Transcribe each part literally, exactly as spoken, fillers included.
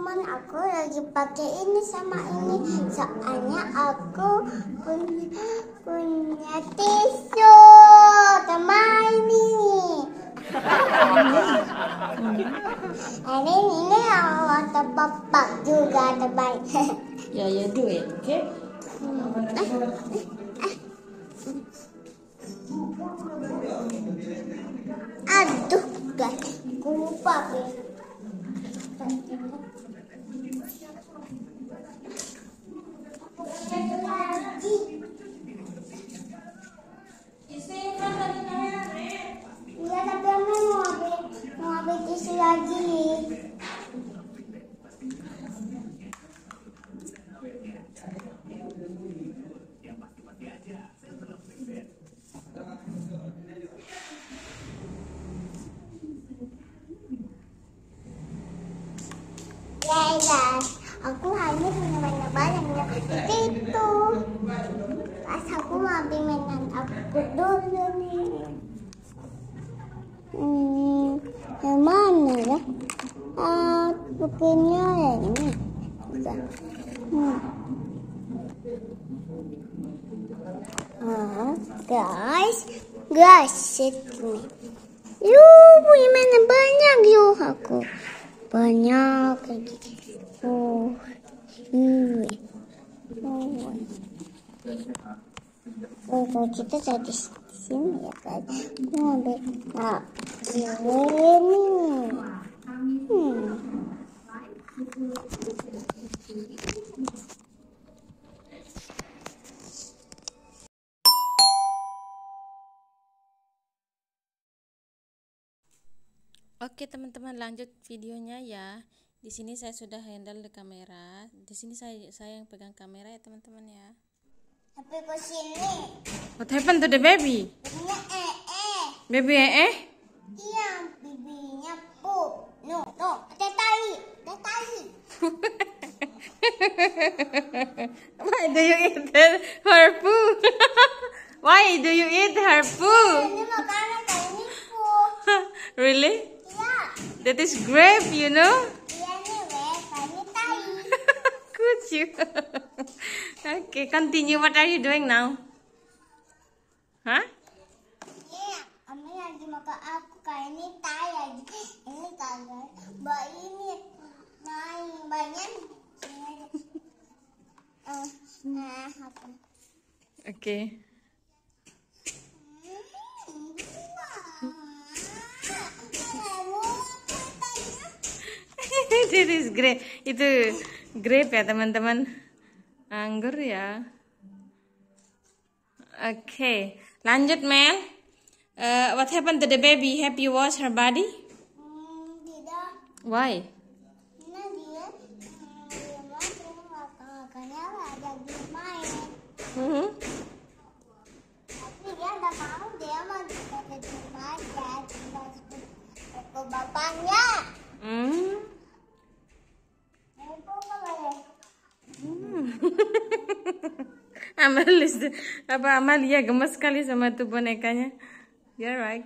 teman-teman, aku lagi pakai ini sama ini. Soalnya aku punya, punya tisu teman ini. Ini ini water papa juga teman. Yeah, you do it, okay? Aduh, guys, aku lupa guys. Iya, tapi Ame mau ambil mau ambil tisu lagi. Ya guys, aku hanya punya mainan banyak ya. Itu pas aku mau ambil mainan aku dulu nih. Hmm, yang mana ya? Ah, bukunya yang ini. Udah. Hmm. Ah, guys, guys, ini. Yuh, punya mainan banyak yuk aku. Banyak kayak gitu. Oh, ini. Oh. Oh, kalau kita jadi sini ya kan. Mau ambil. Nah, ini. Hmm. Oke teman-teman, lanjut videonya ya. Di sini saya sudah handle di kamera. Di sini saya saya yang pegang kamera ya teman-teman ya. Tapi ke sini. What happened to the baby? Bibinya eh eh. Baby eh eh? Iya, bibinya pup. No, no, ada tai, ada tai. Why do you eat her food? Why do you eat her food? Ini makanan kayak ini pup. Really? Iya. That is grape, you know? Iya nih, weh, kayak ini tai. Good you. Okay, continue. What are you doing now? Huh? Iya, Ame lagi makan aku kayak ini tai lagi. Ini kagak. Mbak ini naik banyak. Eh, nah, apa? Okay. This is grape. Itu grape ya teman-teman. Anggur ya. Oke, okay. Lanjut Mel. Uh, what happened to the baby? Have you washed her body? Hmm, tidak. Why? Nah dia, hmm, dia mau dia makan-makannya ada di main. Mm-hmm. Tapi dia nggak mau, dia mau kita di main ya, kita ke bapaknya. Hmm. Itu apa ya? Hmm. Amalis, apa Amalia gemes sekali sama tuh bonekanya. You're right.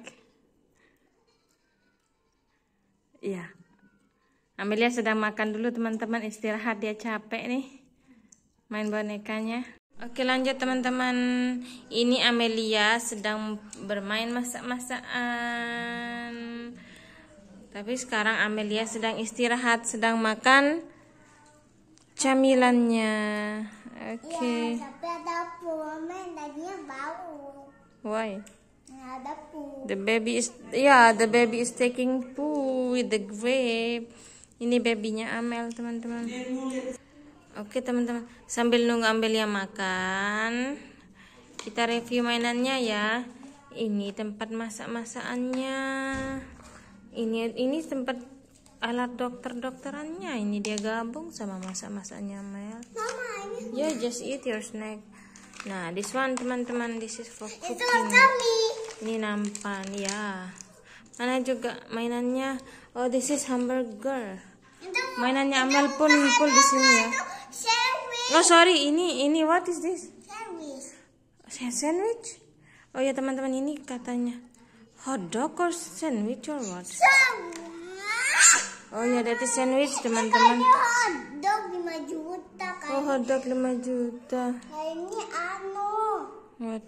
Iya. Amelia sedang makan dulu teman-teman, istirahat, dia capek nih main bonekanya. Oke lanjut teman-teman. Ini Amelia sedang bermain masak-masakan. Tapi sekarang Amelia sedang istirahat, sedang makan camilannya. Oke. Okay. Ya, tapi ada pulmen, tadinya bau. Why? Ada pul. The baby is, yeah, the baby is taking poo with the grape. Ini babynya Amel teman-teman. Oke teman-teman, sambil nunggu Amelia makan, kita review mainannya ya. Ini tempat masak-masakannya. Ini ini tempat alat dokter-dokterannya. Ini dia gabung sama masak-masaknya Mel. Mama ini. Yeah, just eat your snack. Nah, this one teman-teman, this is for cooking. Itu kami. Ini nampan ya. Mana juga mainannya? Oh, this is hamburger. Mainannya Amel pun full di sini ya. Sandwich. Oh sorry, ini ini what is this? Sandwich. Sandwich? Oh ya teman-teman, ini katanya hot dog or sandwich or what? Sandwich. Oh ya, that is sandwich teman-teman. Kayaknya hotdog lima juta kan. Oh, hotdog lima juta. Kayaknya anu. What?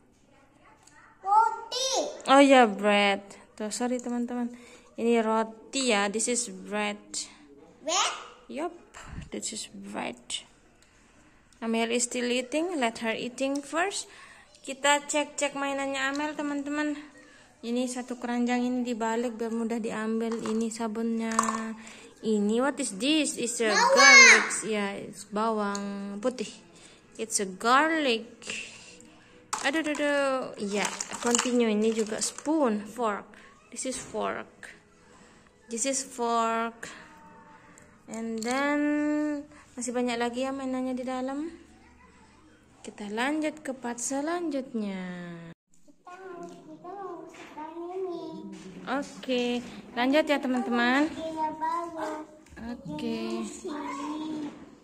Roti. Oh ya, bread. Tuh, sorry teman-teman. Ini roti ya. This is bread. Bread? Yup, this is bread. Amel is still eating. Let her eating first. Kita cek-cek mainannya Amel teman-teman. Ini satu keranjang ini dibalik biar mudah diambil. Ini sabunnya. Ini what is this? It's a Bawang. garlic. Ya, yeah, it's bawang putih. It's a garlic. Aduh, aduh, aduh. Ya, yeah, continue. Ini juga spoon, fork. This is fork. This is fork. And then masih banyak lagi ya mainannya di dalam. Kita lanjut ke part selanjutnya. Kita mau kita mau sekarang ini. Oke, lanjut ya teman-teman. Kita baru. Oke. Sini.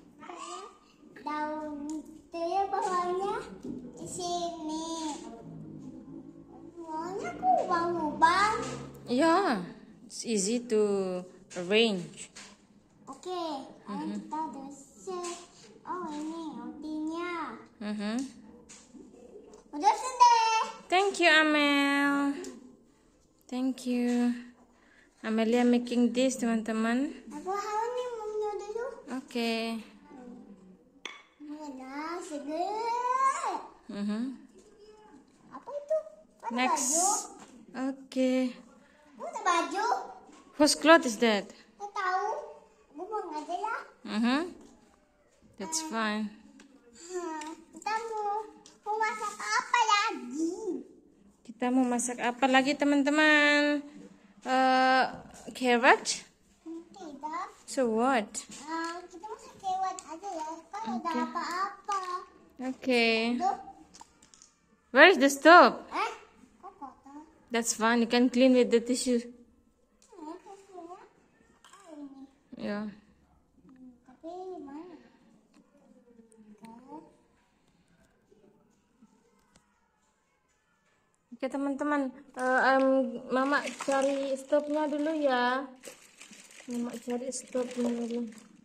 Daun itu ya bawahnya di sini. Bawahnya aku lubang-lubang. Ya, it's easy to arrange. Oke, okay. Kita udah set. Oh ini rotinya. Mhm. Udah sudah. Thank you, Amel. Thank you. Amelia making this teman-teman. Aku harus nih mau dulu. Oke. Mana segera. Mhm. Apa itu? Ada Next. baju? Oke. Ada baju? Whose cloth is that? Aku tahu. Aku mau aja lah. Mhm. That's fine. Hmm, kita mau mau masak apa lagi? Kita mau masak apa lagi teman-teman? Uh, carrot? Tidak. So what? Uh, kita masak kewat aja ya. Kan ada Oke. apa-apa. Okay. Tuh. Where is the stove? Eh? Kok kotor? That's fine. You can clean with the tissue. Hmm, kayaknya. Ah, ini. Yeah. Hmm, tapi mana? Oke teman-teman, uh, um, Mama cari stopnya dulu ya. Mama cari stopnya dulu.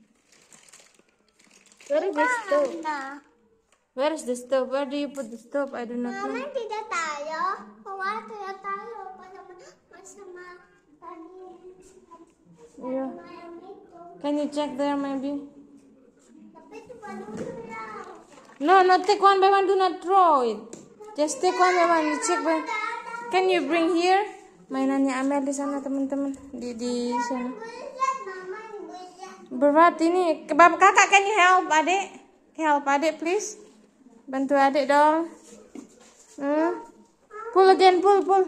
Where is the stove? Nah, Where is the stove? Where do you put the stove? I do not know. Mama tidak tahu. Mama tidak tahu pada sama tadi. Yeah. Ayam itu. Can you check there maybe? Tapi itu baru hilang. No, not take one by one. Do not throw it. Just take one by one. You check by. Can you bring here? Mainannya Amel di sana teman-teman. Di di sana. Buset, Mama buset. Berat ini. Kebab kakak, can you help adik? Help adik please. Bantu adik dong. Hmm? Pull again, pull, pull.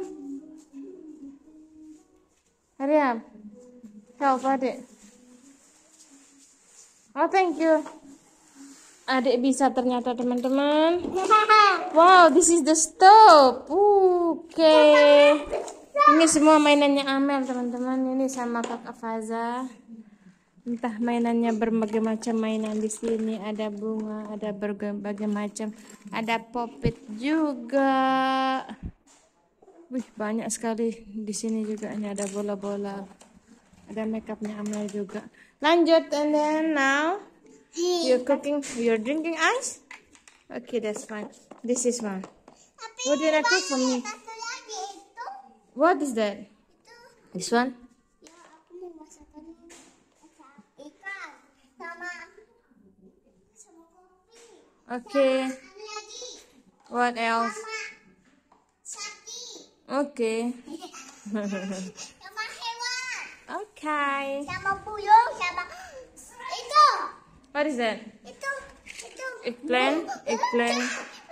Hurry up. Help adik. Oh, thank you. Adik bisa ternyata teman-teman. Wow, this is the stove. Oke. Okay. Ini semua mainannya Amel teman-teman. Ini sama kakak Faza. Entah mainannya berbagai macam mainan di sini. Ada bunga, ada berbagai macam. Ada popit juga. Wih, banyak sekali di sini juga. Ini ada bola-bola. Ada makeupnya Amel juga. Lanjut, and then now you're cooking. You're drinking ice. Okay, that's fine. This is one. Tapi What did I cook for me? satu lagi itu. What is that? Itu. This one? Ya, aku mau masakan ikan sama sama kopi. Okay. Ada lagi What else? sama sapi. Okay. Sama hewan. Okay. Sama puyuh sama itu. What is that? Itu itu. Eggplant? Eggplant.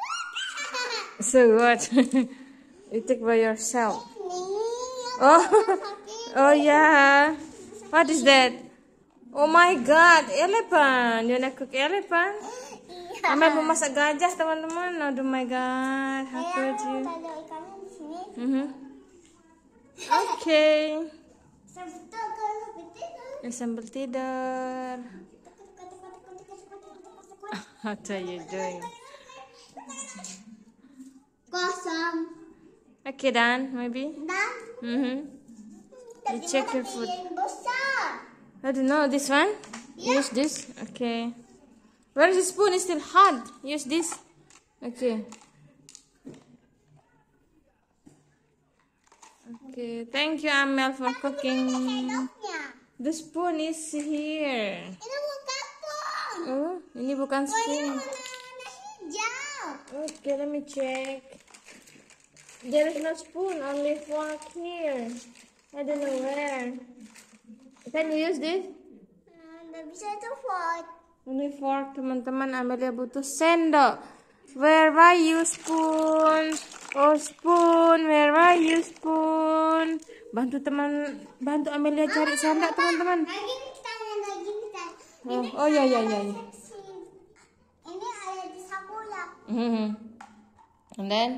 So what? You take by yourself. Ini Oh, oh yeah. What is that? Oh my God, elephant. You wanna cook elephant? Iya. Amel mau masak gajah teman-teman. Oh my God, how Ayah, could you? ada ikannya di sini. Mhm. Okay. Sampai ke seperti itu. Sambil tidur. What are you doing? Kosong. Okay, done, maybe. Dan Mhm. You check your food. besar. I don't know. This one? Yeah. Use this? Okay. Where is the spoon? It's still hot. Use this. Okay. Okay. Thank you, Amel, for cooking. Sendoknya. The spoon is here. Ini bukan pun. Oh, ini bukan Ini spoon. warna hijau. Okay, let me check. There is no spoon, only fork here. I don't know where. Can you use this? Nggak bisa itu fork. Only fork, teman-teman. Amelia butuh sendok. Where are you, spoon? Oh, spoon. Where are you, spoon? Bantu teman, bantu Amelia cari sendok, teman-teman. Lagi kita, lagi kita. Oh, oh ya, ya, ya, ya. Ini ada di Sakura. Mhm. And then,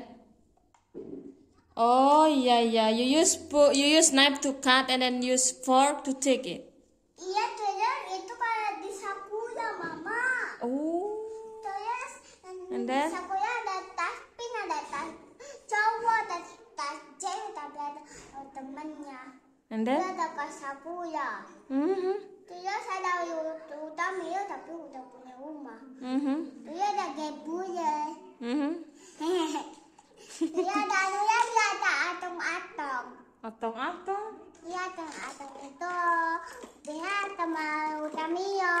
oh yeah, yeah. You use spo- you use knife to cut and then use fork to take it. Iya, terus itu kayak di Sakura, Mama. Oh. Terus And di then? Sakura ada tas pink, ada tas cowok, ada tas cewek, tapi ada oh, temennya. And Dia then? ada ke Sakura. Mhm. Terus ada Utamio, tapi udah punya rumah. Mhm. Terus ada Gebuye. Mhm. Terus ada anu lagi, ada atong-atong. Atong-atong. Iya, atong-atong itu. Dia sama Utamio.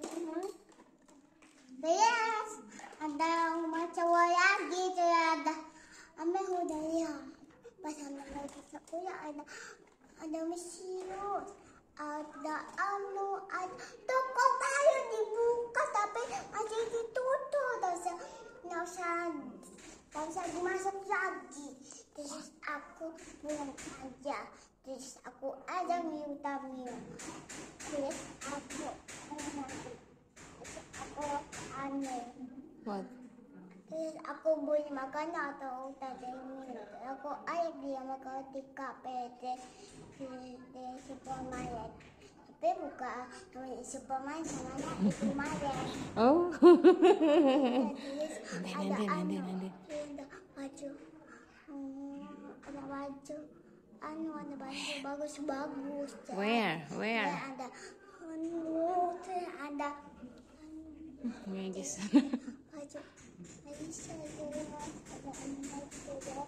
Terus ada rumah cowok lagi, terus ada Ame udah lihat. Pas Ame lagi Sakura ada ada Mesius, ada anu, ada toko kayu dibuka tapi masih ditutup, nggak usah nggak usah nggak usah dimasuk lagi. Terus aku pulang aja, terus aku ada Utamio. Terus aku terus aku aneh. What? Terus aku beli makanan atau tadi minum. Aku ayah dia makan di kafe di, di, di supermarket. Tapi bukan di supermarket, namanya di supermarket. Oh. Terus Nanti, ada nanti, anu, nanti, nanti. ada baju, hmm, ada baju, anu ada baju bagus-bagus. Where? Where? Terus ada anu, terus ada Where is? baju Aisyah juga ada anak juga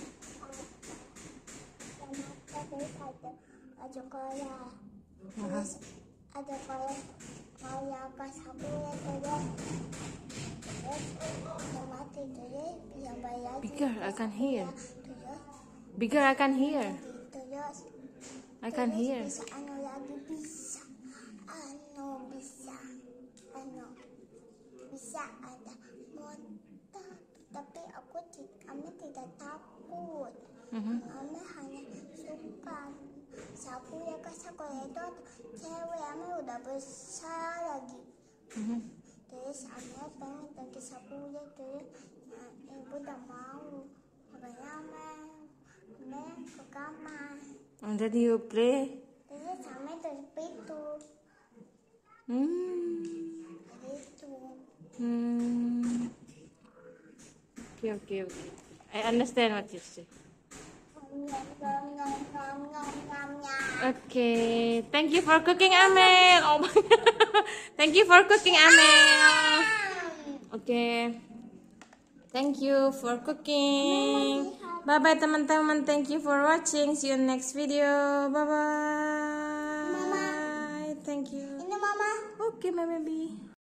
sama terus ada baju korea terus ada korea korea pas aku ya terus terus yang mati terus yang bayar Bigger, I can hear. terus Bigger, I can hear. terus I can terus hear. bisa anu lagi bisa anu bisa anu bisa ada monta tapi aku ti- kami tidak takut. Mhm. Kami hanya suka Sakura ke Sakura itu cewek kami udah besar lagi. Mhm. Terus kami pengen pergi Sakura terus nah, ibu udah mau makanya kami kami ke kamar. And then you play. Terus kami terus itu Hmm. itu. Hmm. Okay, okay, okay. I understand what you say. Nyam nyam nyam nyam nyam nyam nyam. Okay. Thank you for cooking, Amel. Oh my God. Thank you for cooking, Amel. Okay. Thank you for cooking. Bye bye, teman-teman. Thank you for watching. See you next video. Bye bye. Mama. Thank you. Ini mama. Okay, my baby.